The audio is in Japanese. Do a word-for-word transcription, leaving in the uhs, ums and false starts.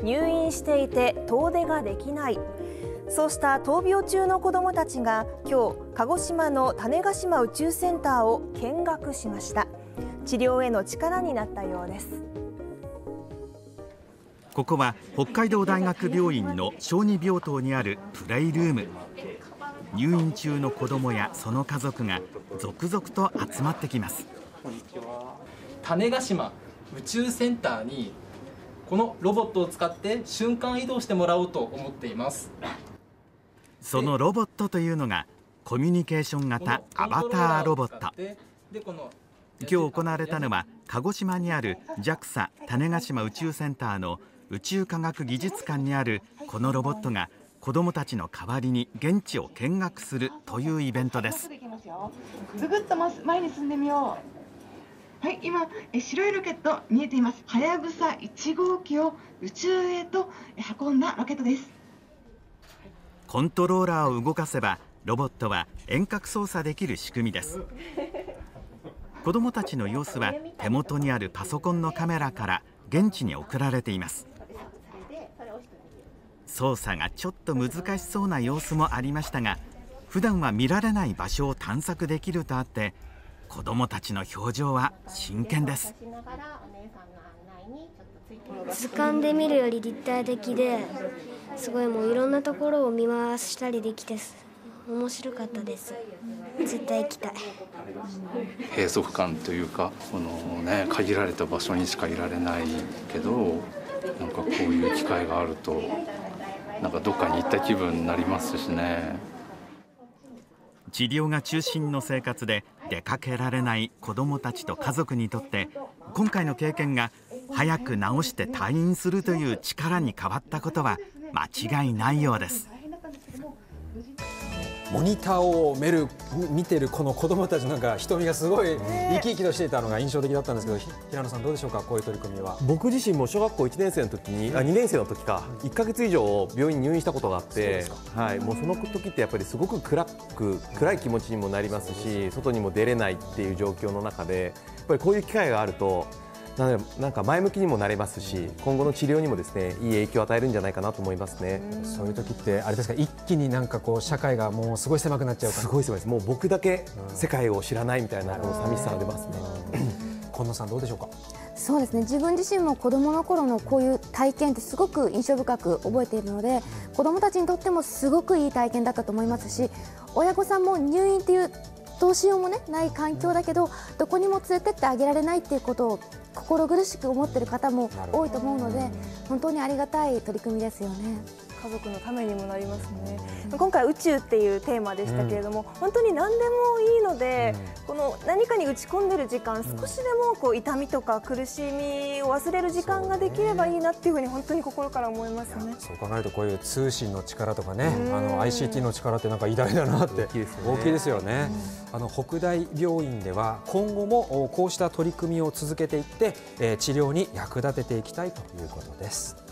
入院していて遠出ができない。そうした闘病中の子どもたちが今日、鹿児島の種子島宇宙センターを見学しました。治療への力になったようです。 ここは北海道大学病院の小児病棟にあるプレイルーム。入院中の子どもやその家族が続々と集まってきます。 種子島宇宙センターにこのロボットを使って瞬間移動してもらおうと思っています。 そのロボットというのがコミュニケーション型アバターロボット。今日行われたのは鹿児島にある ジャクサ 種子島宇宙センターの宇宙科学技術館にあるこのロボットが子どもたちの代わりに現地を見学するというイベントです。 ぐぐっと前に進んでみよう。はい、今白いロケット見えています。はやぶさいち号機を宇宙へと運んだロケットです。 コントローラーを動かせばロボットは遠隔操作できる仕組みです。子どもたちの様子は手元にあるパソコンのカメラから現地に送られています。操作がちょっと難しそうな様子もありましたが、普段は見られない場所を探索できるとあって子どもたちの表情は真剣です。 図鑑で見るより立体的ですごいもういろんなところを見回したりできて面白かったです。絶対行きたい。 閉塞感というか、このね、限られた場所にしかいられないけど、なんかこういう機会があるとなんかどっかに行った気分になりますしね。 治療が中心の生活で出かけられない子どもたちと家族にとって今回の経験が早く治して退院するという力に変わったことは間違いないようです。 モニターを見る見てるこの子どもたちなんか瞳がすごい生き生きとしていたのが印象的だったんですけど、平野さんどうでしょうか、こういう取り組みは。 僕自身も小学校いちねん生の時にあにねん生の時かいっかげつ以上病院に入院したことがあって、はい、もうその時ってやっぱりすごく暗く暗い気持ちにもなりますし、外にも出れないっていう状況の中でやっぱりこういう機会があるとなんか前向きにもなれますし、今後の治療にもですねいい影響を与えるんじゃないかなと思いますね。 そういう時ってあれですか、一気になんかこう社会がもうすごい狭くなっちゃうか。 すごい狭いです。もう僕だけ世界を知らないみたいなこの寂しさが出ますね。 今野さんどうでしょうか。 そうですね、自分自身も子どもの頃のこういう体験ってすごく印象深く覚えているので、子どもたちにとってもすごくいい体験だったと思いますし、親御さんも入院っていうどうしようも、ね、ない環境だけどどこにも連れてってあげられないっていうことを心苦しく思っている方も多いと思うので、本当にありがたい取り組みですよね。 家族のためにもなりますね。今回宇宙っていうテーマでしたけれども、うん、本当に何でもいいので、うん、この何かに打ち込んでる時間、少しでもこう痛みとか苦しみを忘れる時間ができればいいなっていうふうに本当に心から思いますね。 そう考えるとこういう通信の力とかね、あの アイシーティー の力ってなんか偉大だなって大きいですよね。大きいですよね。あの北大病院では今後もこうした取り組みを続けていって、えー、治療に役立てていきたいということです。